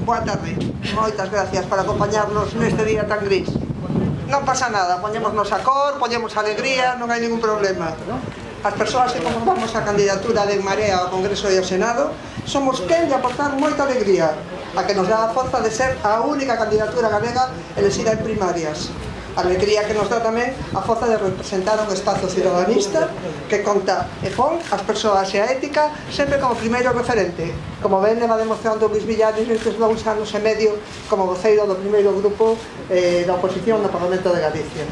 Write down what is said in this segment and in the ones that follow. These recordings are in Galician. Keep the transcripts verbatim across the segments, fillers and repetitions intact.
Boa tarde, moitas gracias por acompañarnos neste día tan gris. Non pasa nada, poñémonos a cor, poñemos alegría, non hai ningún problema. As persoas que conformamos a candidatura de En Marea ao Congreso e ao Senado somos quen de aportar moita alegría, a que nos dá a forza de ser a única candidatura galega elexida en primarias. Alegría que nos dá tamén a forza de representar un espazo ciudadanista que conta e pon as persoas e a ética sempre como primeiro referente, como ben leva demostrando Luís Villares nestes dous anos e medio como voceiro do primeiro grupo eh, da oposición no Parlamento de Galicia.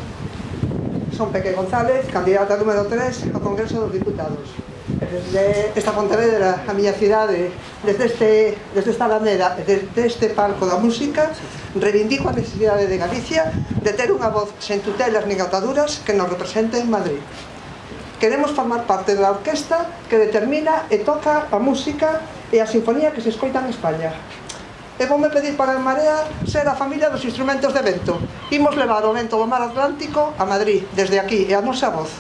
Son Peque González, candidata número tres ao Congreso dos Diputados. Desde esta Pontevedra, a miña cidade, desde, este, desde esta alameda, desde este palco da música, reivindico a necesidade de Galicia de ter unha voz sen tutelas nin ataduras que nos represente en Madrid. Queremos formar parte da orquesta que determina e toca a música e a sinfonía que se escoita en España. E voume pedir para En Marea ser a familia dos instrumentos de vento. Imos levar o vento do mar Atlántico a Madrid, desde aquí, e a nosa voz.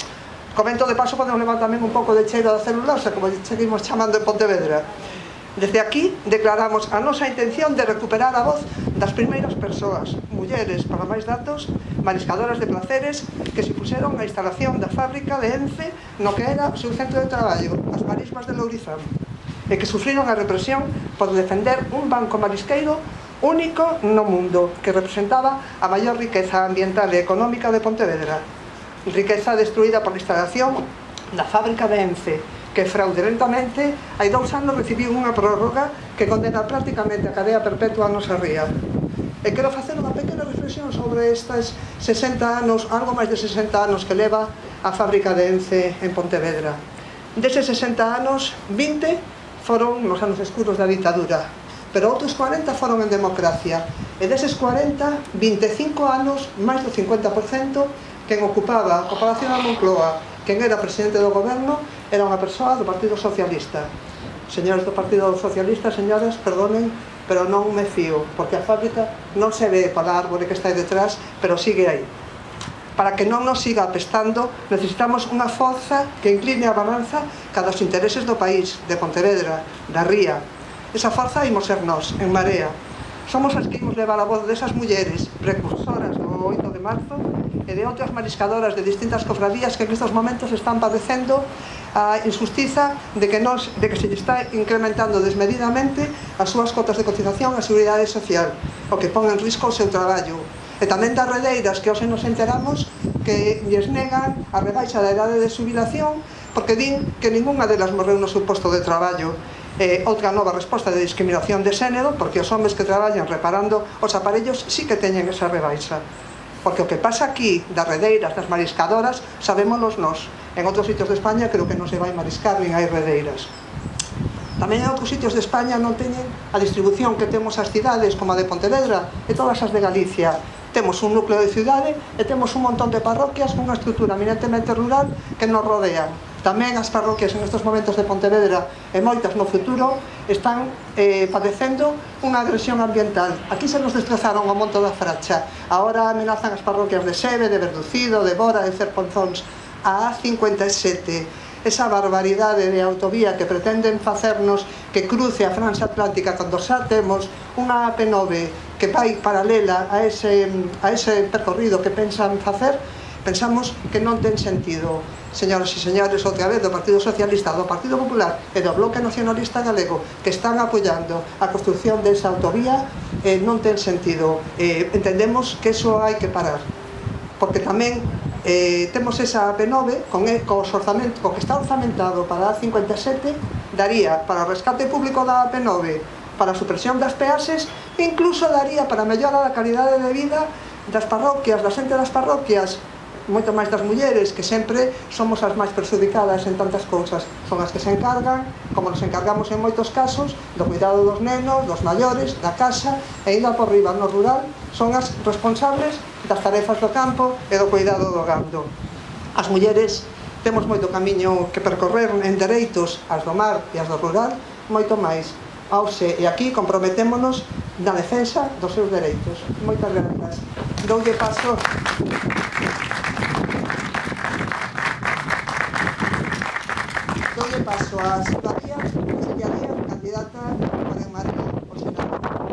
Co vento de paso podemos levar tamén un pouco de cheiro da celulosa, como seguimos chamando en Pontevedra. Desde aquí declaramos a nosa intención de recuperar a voz das primeiras persoas, mulleres, para máis datos, mariscadoras de placeres, que se puseron a instalación da fábrica de Ence no que era o seu centro de traballo, as marismas de Lourizán, e que sufriron a represión por defender un banco marisqueiro único no mundo, que representaba a maior riqueza ambiental e económica de Pontevedra. Riqueza destruída por a instalación da fábrica de Ence, que fraudulentamente hai dous anos recibiu unha prórroga que condena prácticamente a cadea perpetua a nosa ría. E quero facer unha pequena reflexión sobre estes sesenta anos, algo máis de sesenta anos que leva a fábrica de Ence en Pontevedra. Deses sesenta anos, vinte foron nos anos escuros da ditadura, pero outros cuarenta foron en democracia. E deses cuarenta, vinte e cinco anos, máis do cincuenta por cento, quen ocupaba a Palacio da Moncloa, quen era presidente do goberno, era unha persoa do Partido Socialista. Señores do Partido Socialista, señoras, perdonen, pero non me fío, porque a fábrica non se ve para a árbore que está aí detrás, pero sigue aí. Para que non nos siga apestando, necesitamos unha forza que incline a balanza cada os intereses do país, de Pontevedra, da ría. Esa forza imos ser nós, En Marea. Somos as que imos levar a voz desas mulleres precursoras do oito de marzo e de outras mariscadoras de distintas cofradías que en estes momentos están padecendo a injustiza de que, nos, de que se está incrementando desmedidamente as súas cotas de cotización á Seguridade Social, o que pon en risco o seu traballo. E tamén das redeiras que hoxe nos enteramos que lles negan a rebaixa da idade de xubilación porque din que ningunha delas morreu no seu posto de traballo. Eh, outra nova resposta de discriminación de xénero, porque os homes que traballan reparando os aparellos sí que teñen esa rebaixa. Porque o que pasa aquí das redeiras, das mariscadoras, sabémonos nós. En outros sitios de España creo que non se vai mariscar nin hai redeiras. Tamén en outros sitios de España non teñen a distribución que temos as cidades como a de Pontevedra e todas as de Galicia. Temos un núcleo de cidade e temos un montón de parroquias con unha estrutura eminentemente rural que nos rodean. Tamén as parroquias en estes momentos de Pontevedra e moitas no futuro están eh, padecendo unha agresión ambiental. Aquí se nos destrozaron o monte da Fracha, agora amenazan as parroquias de Sebe, de Verducido, de Bora, de Cerponzóns. A A cincuenta e sete, esa barbaridade de autovía que pretenden facernos que cruce a Franxa Atlántica cando xa temos unha A P nove que vai paralela a ese, a ese percorrido que pensan facer, pensamos que non ten sentido. Señoras e señores, outra vez do Partido Socialista, do Partido Popular e do Bloque Nacionalista Galego que están apoiando a construción desa autovía, eh, non ten sentido. Eh, entendemos que eso hai que parar, porque tamén eh, temos esa A P nove con, con os orzamento, co que está orzamentado para a A cincuenta e sete, daría para o rescate público da A P nove, para a supresión das peaxes, e incluso daría para a mellora da calidade de vida das parroquias, da xente das parroquias, moito máis das mulleres, que sempre somos as máis perjudicadas en tantas cousas. Son as que se encargan, como nos encargamos en moitos casos, do cuidado dos nenos, dos maiores, da casa, e ainda por riba no rural, son as responsables das tarefas do campo e do cuidado do gando. As mulleres temos moito camiño que percorrer en dereitos, as do mar e as do rural, moito máis. Hoxe e aquí comprometémonos na defensa dos seus dereitos. Moitas grazas. Doulle paso. Doulle paso a Silvia Díaz, Silvia Díaz, candidata para En Marea ao Senado.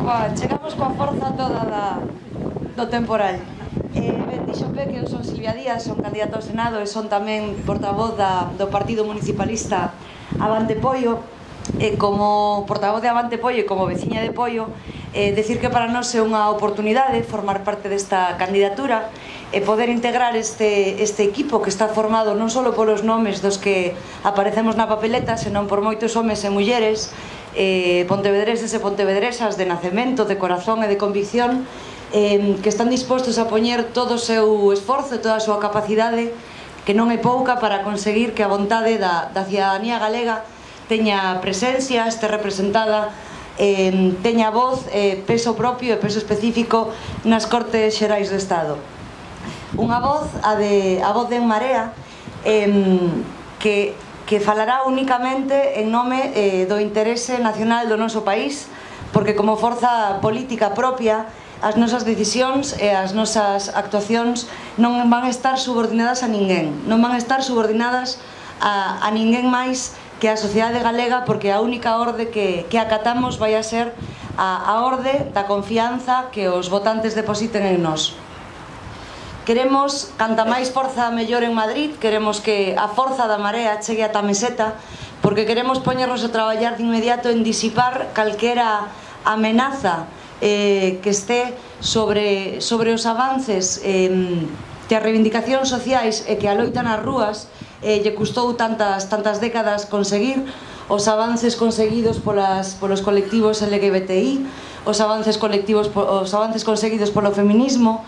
coa, chegamos coa forza toda da, do temporal. Eh, ben, dixo Pe que eu son Silvia Díaz, son candidata ao Senado e son tamén portavoz da, do Partido Municipalista Avante Poio. E como portavoz de Avante Poio e como veciña de Poio, eh, decir que para nós é unha oportunidade formar parte desta candidatura e poder integrar este, este equipo que está formado non só polos nomes dos que aparecemos na papeleta, senón por moitos homes e mulleres, eh, pontevedreses e pontevedresas de nacemento, de corazón e de convicción, eh, que están dispostos a poñer todo o seu esforzo e toda a súa capacidade, que non é pouca, para conseguir que a vontade da, da cidadanía galega teña presencia, este representada, eh, teña voz, eh, peso propio e peso específico nas Cortes Xerais do Estado. Unha voz, a, de, a voz de En Marea, eh, que, que falará únicamente en nome eh, do interese nacional do noso país, porque como forza política propia, as nosas decisións e as nosas actuacións non van a estar subordinadas a ninguén, non van a estar subordinadas a, a ninguén máis que a sociedade galega, porque a única orde que, que acatamos vai a ser a, a orde da confianza que os votantes depositen en nós. Queremos, canta máis forza mellor en Madrid, queremos que a forza da Marea chegue ata a meseta, porque queremos poñernos a traballar de inmediato en disipar calquera amenaza eh, que esté sobre, sobre os avances eh, que as reivindicacións sociais e que a loita nas rúas eh, lle custou tantas, tantas décadas conseguir, os avances conseguidos polas, polos colectivos L G B T I, os avances colectivos, os avances conseguidos polo feminismo,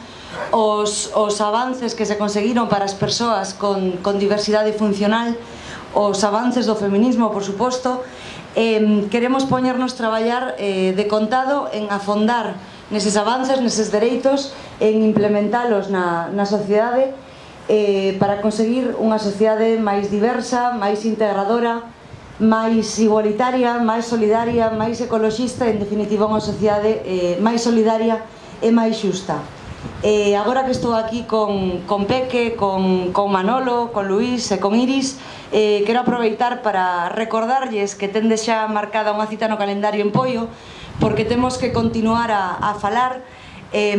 os, os avances que se conseguiron para as persoas con, con diversidade funcional, os avances do feminismo, por suposto. Eh, queremos poñernos traballar eh, de contado en afondar neses avances, neses dereitos, en implementalos na, na sociedade, eh, para conseguir unha sociedade máis diversa, máis integradora, máis igualitaria, máis solidaria, máis ecoloxista e, en definitiva, unha sociedade eh, máis solidaria e máis xusta. Eh, agora que estou aquí con, con Peque, con, con Manolo, con Luís e con Iris, eh, quero aproveitar para recordarlles que tendes xa marcada unha cita no calendario en Poio, porque temos que continuar a, a falar eh,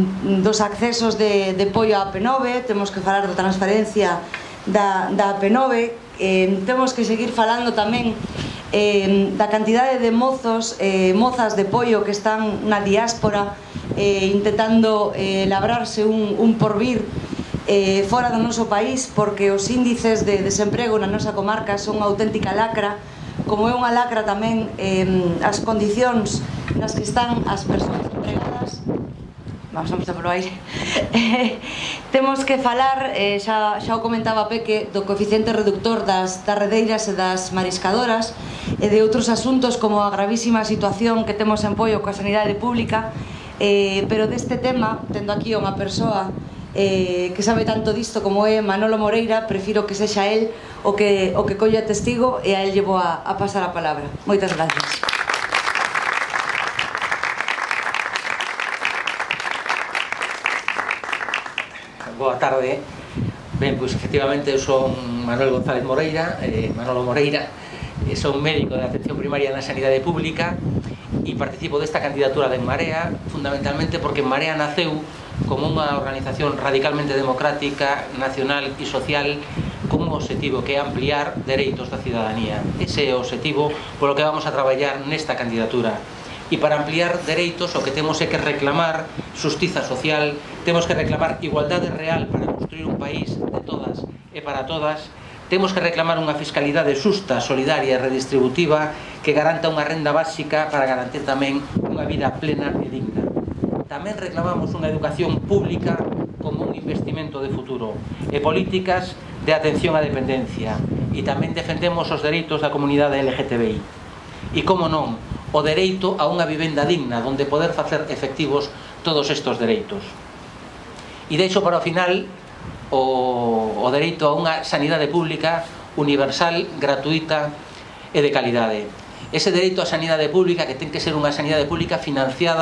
dos accesos de, de Poio á P nove, temos que falar da transferencia da, da P nove, eh, temos que seguir falando tamén eh, da cantidade de mozos, eh, mozas de Poio que están na diáspora, eh, intentando eh, labrarse un, un porvir eh, fora do noso país, porque os índices de desemprego na nosa comarca son unha auténtica lacra, como é unha lacra tamén eh, as condicións nas que están as persoas empregadas. Vamos a empezar polo aire. eh, temos que falar, eh, xa, xa o comentaba Peque, do coeficiente reductor das, das redeiras e das mariscadoras, e de outros asuntos como a gravísima situación que temos en Poio coa sanidade pública, eh, pero deste tema, tendo aquí unha persoa eh, que sabe tanto disto como é Manolo Moreira, prefiro que sexa el o que, o que colla testigo, e a el llevo a, a pasar a palabra. Moitas gracias. Boa tarde. Ben, pois efectivamente eu son Manuel González Moreira, eh, Manolo Moreira, eh, son médico de atención primaria na sanidade pública e participo desta candidatura de En Marea fundamentalmente porque En Marea naceu como unha organización radicalmente democrática, nacional e social con un objetivo que é ampliar dereitos da cidadanía. Ese é o objetivo polo que vamos a traballar nesta candidatura. E para ampliar dereitos o que temos é que reclamar xustiza social, temos que reclamar igualdade real para construir un país de todas e para todas, temos que reclamar unha fiscalidade xusta, solidaria e redistributiva que garanta unha renda básica para garantir tamén unha vida plena e digna. Tamén reclamamos unha educación pública como un investimento de futuro e políticas de atención á dependencia, e tamén defendemos os dereitos da comunidade L G T B I. E como non, o dereito a unha vivenda digna onde poder facer efectivos todos estes dereitos. E deixo para o final o, o dereito a unha sanidade pública universal, gratuita e de calidade. Ese dereito á sanidade pública que ten que ser unha sanidade pública financiada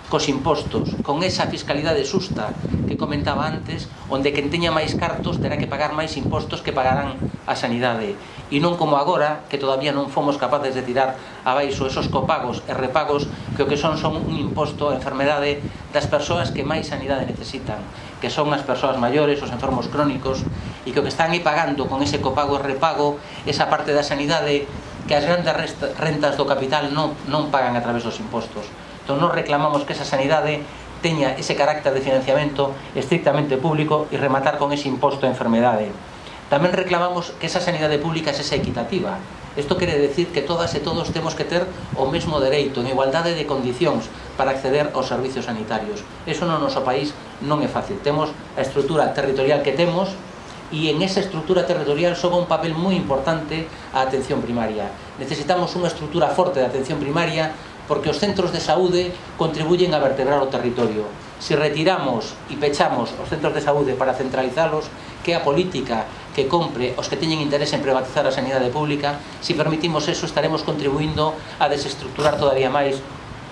cos impostos, con esa fiscalidade xusta que comentaba antes, onde quen teña máis cartos terá que pagar máis impostos que pagarán a sanidade, e non como agora, que todavía non fomos capaces de tirar abaixo esos copagos e repagos que o que son son un imposto a enfermedade das persoas que máis sanidade necesitan, que son as persoas maiores, os enfermos crónicos, e que o que están aí pagando con ese copago e repago esa parte da sanidade que as grandes rentas do capital non, non pagan a través dos impostos. Entón, nos reclamamos que esa sanidade teña ese carácter de financiamento estrictamente público e rematar con ese imposto a enfermedade. Tamén reclamamos que esa sanidade pública sexa equitativa. Isto quere decir que todas e todos temos que ter o mesmo dereito, en igualdade de condicións para acceder aos servicios sanitarios. Eso no noso país non é fácil. Temos a estrutura territorial que temos, e en esa estrutura territorial xoga un papel moi importante a atención primaria. Necesitamos unha estrutura forte de atención primaria porque os centros de saúde contribuyen a vertebrar o territorio. Se retiramos e pechamos os centros de saúde para centralizalos, que a política que compre os que teñen interés en privatizar a sanidade pública, se permitimos eso estaremos contribuindo a desestructurar todavía máis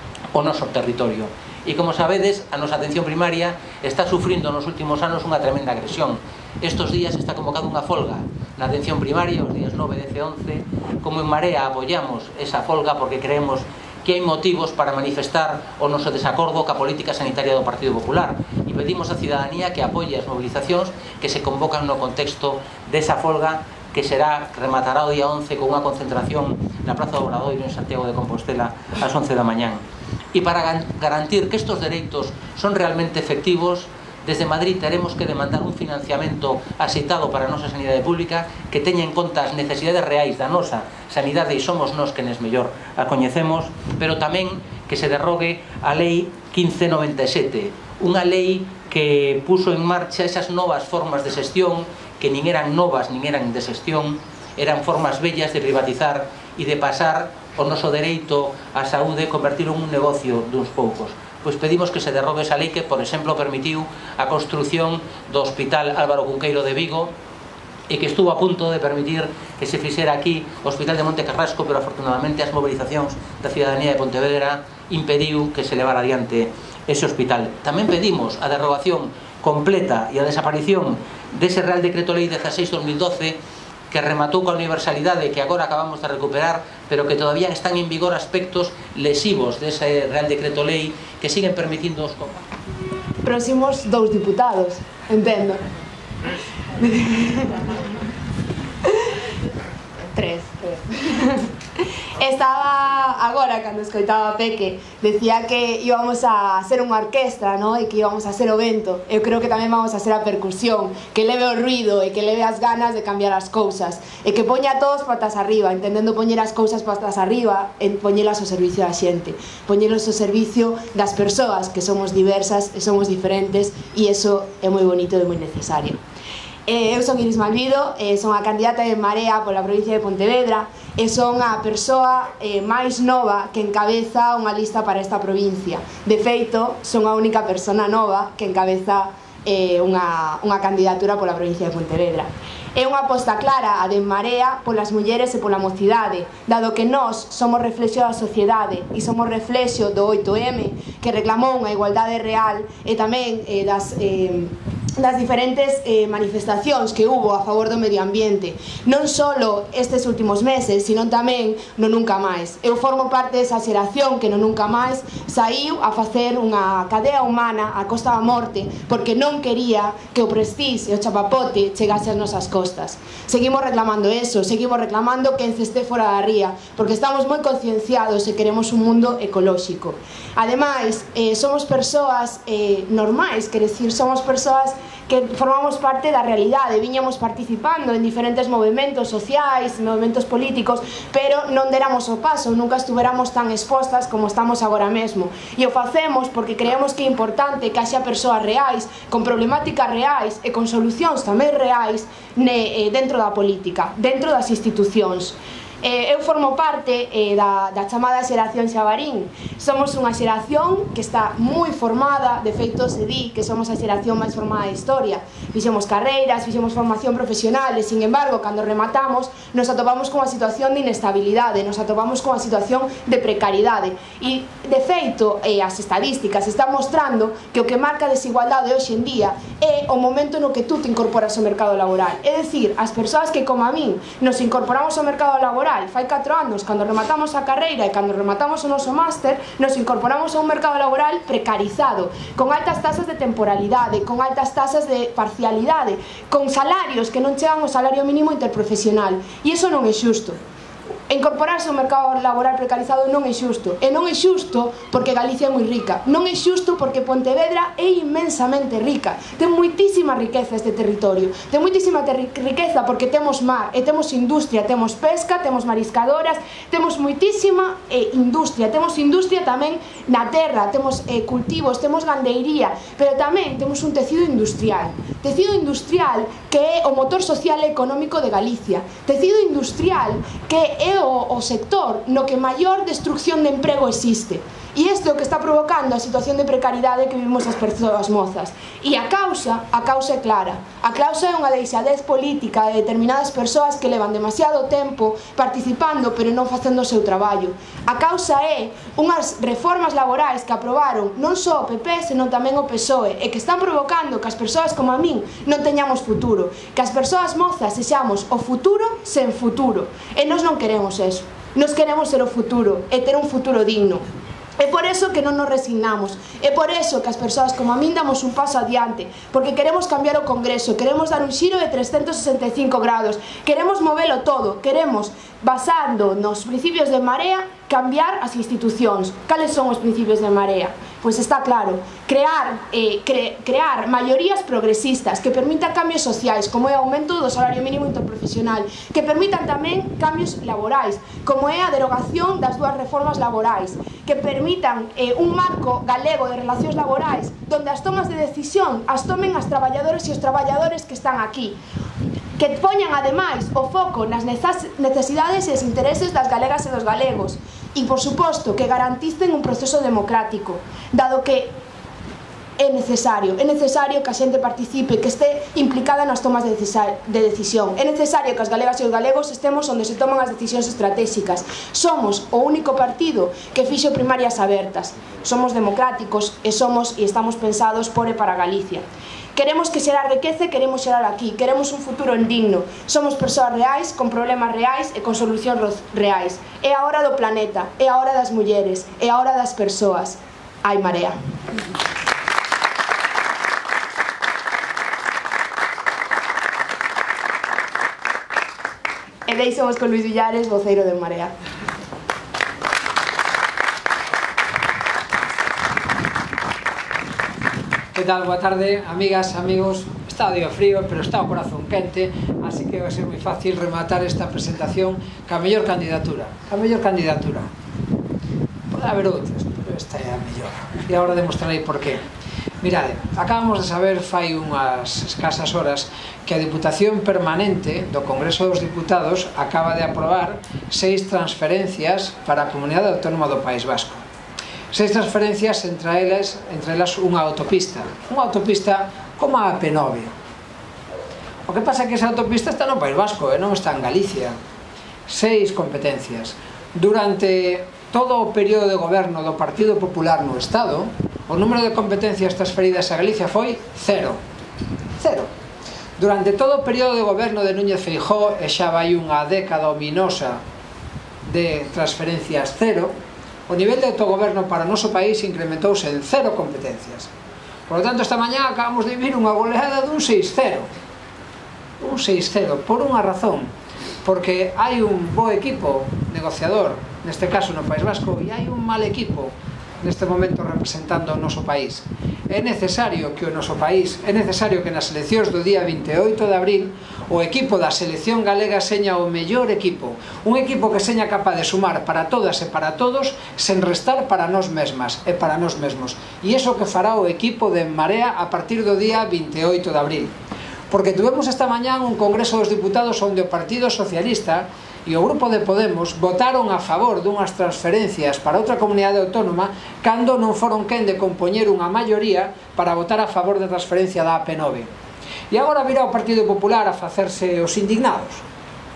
o noso territorio. E como sabedes, a nosa atención primaria está sufrindo nos últimos anos unha tremenda agresión. Estos días está convocada unha folga na atención primaria, os días nove, dez e once. Como en Marea apoiamos esa folga porque creemos que hai motivos para manifestar o noso desacordo ca política sanitaria do Partido Popular, e pedimos á cidadanía que apoie as mobilizacións que se convocan no contexto desa folga que será, que rematará o día once con unha concentración na Praza do Obradoiro en Santiago de Compostela ás once da mañán. E para garantir que estes dereitos son realmente efectivos, desde Madrid teremos que demandar un financiamento axeitado para a nosa sanidade pública que teña en conta as necesidades reais da nosa sanidade, e somos nós quenes mellor a coñecemos, pero tamén que se derrogue a lei quince noventa e sete, unha lei que puso en marcha esas novas formas de xestión que nin eran novas nin eran de xestión, eran formas bellas de privatizar e de pasar o noso dereito á saúde e convertirlo en un negocio duns poucos. Pois pedimos que se derrogue esa lei que, por exemplo, permitiu a construción do Hospital Álvaro Cunqueiro de Vigo e que estuvo a punto de permitir que se fixera aquí o Hospital de Monte Carrasco, pero afortunadamente as mobilizacións da cidadanía de Pontevedra impediu que se levara adiante ese hospital. Tamén pedimos a derrogación completa e a desaparición dese Real Decreto Lei dieciséis barra dos mil doce que rematou coa universalidade que agora acabamos de recuperar, pero que todavía están en vigor aspectos lesivos dese Real Decreto Lei que siguen permitindo os copas. Próximos dous diputados, entendo. Tres, tres. Estaba agora, cando escoitaba a Peque, decía que íbamos a ser unha orquestra, no? E que íbamos a ser o vento. Eu creo que tamén vamos a ser a percusión, que leve o ruido e que leve as ganas de cambiar as cousas, e que poña todos patas arriba, entendendo poñer as cousas patas arriba, en poñelas ao servicio da xente, poñelas ao servicio das persoas, que somos diversas e somos diferentes, e iso é moi bonito e moi necesario. Eu son Iris Malvido, son a candidata de Marea pola provincia de Pontevedra e son a persoa máis nova que encabeza unha lista para esta provincia. De feito, son a única persona nova que encabeza unha, unha candidatura pola provincia de Pontevedra. É unha aposta clara a de Marea polas mulleres e pola mocidade, dado que nós somos reflexo da sociedade e somos reflexo do oito eme, que reclamou unha igualdade real e tamén eh, das... Eh, das diferentes eh, manifestacións que hubo a favor do medio ambiente, non só estes últimos meses, sino tamén no Nunca Máis. Eu formo parte desa xeración que no Nunca Máis saiu a facer unha cadea humana a costa da morte porque non quería que o Prestige e o chapapote chegase ás nosas costas. Seguimos reclamando eso, seguimos reclamando que Ence este fora da ría, porque estamos moi concienciados e queremos un mundo ecolóxico. Ademais, eh, somos persoas eh, normais, quer decir, somos persoas que formamos parte da realidade, viñamos participando en diferentes movimentos sociais, movimentos políticos, pero non deramos o paso, nunca estuveramos tan expostas como estamos agora mesmo. E o facemos porque creemos que é importante que haxa persoas reais, con problemáticas reais e con solucións tamén reais dentro da política, dentro das institucións. Eh, eu formo parte eh, da, da chamada xeración Xabarín. Somos unha xeración que está moi formada, de feito se di que somos a xeración máis formada da historia. Fixemos carreiras, fixemos formación profesional e, sin embargo, cando rematamos, nos atopamos con unha situación de inestabilidade, nos atopamos con unha situación de precariedade. E de feito, e as estadísticas están mostrando que o que marca a desigualdade hoxe en día é o momento no que tú te incorporas ao mercado laboral. É dicir, as persoas que, como a min, nos incorporamos ao mercado laboral fai catro anos, cando rematamos a carreira e cando rematamos o noso máster, nos incorporamos a un mercado laboral precarizado, con altas tasas de temporalidade, con altas tasas de parcialidade, con salarios que non chegan ao salario mínimo interprofesional. E iso non é xusto. Incorporarse ao mercado laboral precarizado non é xusto. E non é xusto porque Galicia é moi rica. Non é xusto porque Pontevedra é inmensamente rica. Ten moitísima riqueza este territorio. Ten moitísima riqueza porque temos mar, e temos industria, temos pesca, temos mariscadoras, temos moitísima eh, industria. Temos industria tamén na terra, temos eh, cultivos, temos gandeiría, pero tamén temos un tecido industrial. Tecido industrial que é o motor social e económico de Galicia. Tecido industrial que é O, o sector no que maior destrucción de emprego existe. E isto é o que está provocando a situación de precariedade que vivimos as persoas mozas. E a causa, a causa é clara. A causa é unha deixadez política de determinadas persoas que levan demasiado tempo participando pero non facendo o seu traballo. A causa é unhas reformas laborais que aprobaron non só o P P, senón tamén o P S O E, e que están provocando que as persoas como a min non teñamos futuro, que as persoas mozas sexamos o futuro sen futuro. E nós non queremos eso. Nós queremos ser o futuro e ter un futuro digno. É por eso que non nos resignamos, é por eso que as persoas como a min damos un paso adiante, porque queremos cambiar o Congreso, queremos dar un xiro de trescentos sesenta e cinco grados, queremos movelo todo, queremos, basando nos principios de Marea, cambiar as institucións. Cales son os principios de Marea? Pois está claro, crear, eh, cre, crear maiorías progresistas que permitan cambios sociais, como é o aumento do salario mínimo interprofesional, que permitan tamén cambios laborais, como é a derogación das dúas reformas laborais, que permitan eh, un marco galego de relacións laborais donde as tomas de decisión as tomen as traballadoras e os traballadores que están aquí, que poñan ademais o foco nas necesidades e os intereses das galegas e dos galegos, e por suposto que garanticen un proceso democrático, dado que é necesario, é necesario que a xente participe, que este implicada nas tomas de, de decisión. É necesario que as galegas e os galegos estemos onde se toman as decisións estratégicas. Somos o único partido que fixo primarias abertas. Somos democráticos e somos e estamos pensados por e para Galicia. Queremos que xerar riqueza e queremos xerar aquí. Queremos un futuro digno. Somos persoas reais, con problemas reais e con solucións reais. É a hora do planeta, é a hora das mulleres, é a hora das persoas. Hai Marea. E deixamos con Luis Villares, voceiro de Marea. Que tal? Boa tarde, amigas, amigos. Está o día frío, pero está o corazón quente, así que vai ser moi fácil rematar esta presentación ca mellor candidatura. Ca mellor candidatura. Pode haber outras, pero esta é a mellor. E agora demostrarei por qué. Mirade, acabamos de saber fai unhas escasas horas que a Diputación Permanente do Congreso dos Diputados acaba de aprobar seis transferencias para a Comunidade Autónoma do País Vasco. Seis transferencias, entre elas, entre elas unha autopista. Unha autopista como a P nove. O que pasa é que esa autopista está no País Vasco e non está en Galicia. Seis competencias. Durante todo o período de goberno do Partido Popular no Estado, o número de competencias transferidas a Galicia foi cero. Cero. Durante todo o período de goberno de Núñez Feijóo, e xa vai unha década ominosa de transferencias cero, o nivel de autogoberno para o noso país incrementouse en cero competencias. Por lo tanto, esta mañá acabamos de vivir unha goleada dun seis cero. Un seis cero, por unha razón. Porque hai un bo equipo negociador, neste caso no País Vasco, e hai un mal equipo neste momento representando o noso país. É necesario que o noso país, é necesario que nas eleccións do día vinte e oito de abril o equipo da selección galega seña o mellor equipo, un equipo que seña capaz de sumar para todas e para todos sen restar para nós mesmas e para nós mesmos. E iso que fará o equipo de Marea a partir do día vinte e oito de abril. Porque tuvemos esta mañá un Congreso dos Diputados onde o Partido Socialista e o Grupo de Podemos votaron a favor dunhas transferencias para outra comunidade autónoma cando non foron quen de compoñer unha maioría para votar a favor da transferencia da A P nove. E agora virá o Partido Popular a facerse os indignados.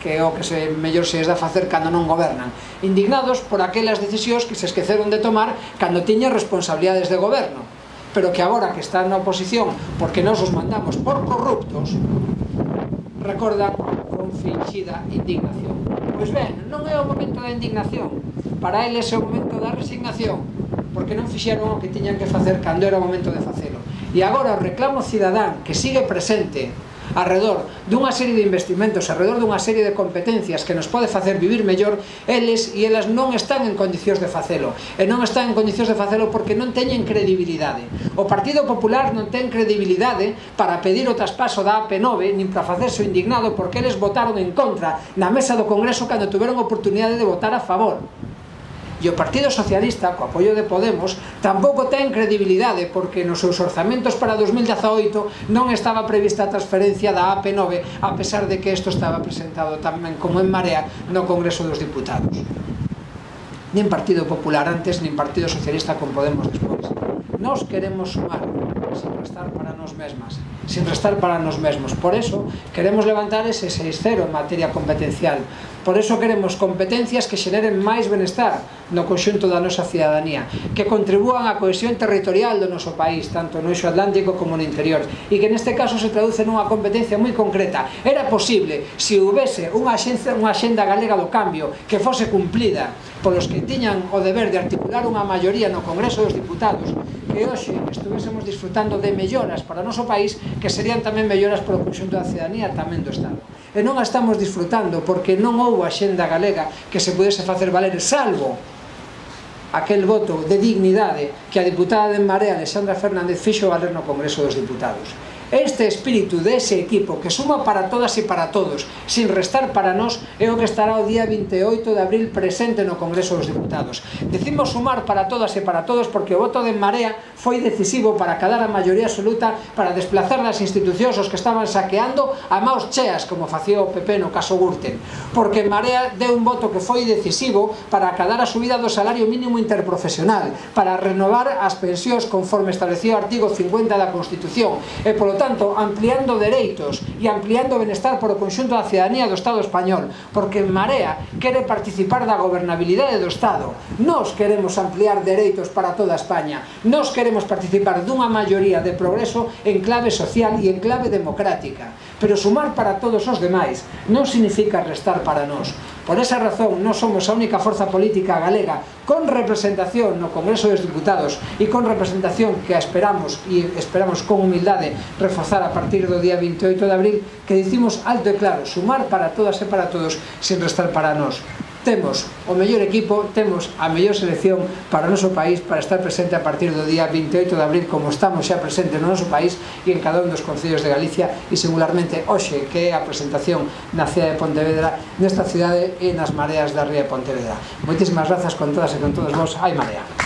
que é o que se mellor se es dá facer cando non gobernan. Indignados por aquelas decisións que se esqueceron de tomar cando tiña responsabilidades de goberno, pero que agora que están na oposición porque nos os mandamos por corruptos, recordan con finxida indignación. Pois ben, non é o momento da indignación, para eles é o momento da resignación, porque non fixeron o que tiñan que facer cando era o momento de facelo. E agora o reclamo cidadán que sigue presente arredor dunha serie de investimentos, arredor dunha serie de competencias que nos pode facer vivir mellor, eles e elas non están en condicións de facelo, e non están en condicións de facelo porque non teñen credibilidade. O Partido Popular non ten credibilidade para pedir o traspaso da A P nove, nin para facerse o indignado porque eles votaron en contra na mesa do Congreso cando tuveron oportunidade de votar a favor. E o Partido Socialista, co apoio de Podemos, tampouco ten credibilidade porque nos seus orzamentos para dos mil dezaoito non estaba prevista a transferencia da A P nove, a pesar de que isto estaba presentado tamén como en Marea no Congreso dos Diputados. Nin Partido Popular antes, nin Partido Socialista con Podemos despois. Nos queremos sumar, sin restar para nós mesmas, sin restar para nós mesmos. Por eso queremos levantar ese seis cero en materia competencial. Por eso queremos competencias que xeneren máis benestar no conxunto da nosa cidadanía, que contribúan á cohesión territorial do noso país, tanto no eixo atlántico como no interior, e que neste caso se traduce nunha competencia moi concreta. Era posible, se houvese unha axenda galega do cambio que fose cumplida polos que tiñan o deber de articular unha maioría no Congreso dos Diputados, que hoxe estuvésemos disfrutando de melloras para o noso país que serían tamén melloras para o conxunto da cidadanía tamén do Estado. E non a estamos disfrutando porque non houve axenda galega que se pudese facer valer, salvo aquel voto de dignidade que a diputada de Marea, Alexandra Fernández, fixo valer no Congreso dos Diputados. Este espírito dese equipo que suma para todas e para todos, sin restar para nós, é o que estará o día vinte e oito de abril presente no Congreso dos Diputados. Decimos sumar para todas e para todos porque o voto de Marea foi decisivo para cadar a maioría absoluta para desplazar das institucións os que estaban saqueando a maus cheas, como facía o P P no caso Gürtel. Porque Marea deu un voto que foi decisivo para acadar a subida do salario mínimo interprofesional, para renovar as pensións conforme establecía o artigo cincuenta da Constitución, e polo tanto ampliando dereitos e ampliando benestar por o conxunto da cidadanía do Estado español, porque Marea quere participar da gobernabilidade do Estado. Nós queremos ampliar dereitos para toda España, nós queremos participar dunha maioría de progreso en clave social e en clave democrática, pero sumar para todos os demais non significa restar para nós. Por esa razón, nós somos a única forza política galega con representación no Congreso dos Diputados e con representación que esperamos e esperamos con humildade reforzar a partir do día vinte e oito de abril, que dicimos alto e claro, sumar para todas e para todos sin restar para nós. Temos o mellor equipo, temos a mellor selección para o noso país para estar presente a partir do día vinte e oito de abril, como estamos xa presentes no noso país e en cada un dos concellos de Galicia, e singularmente hoxe, que é a presentación na cidade de Pontevedra, nesta cidade e nas mareas da ría de Pontevedra. Moitísimas grazas con todas e con todos vos. Hai Marea.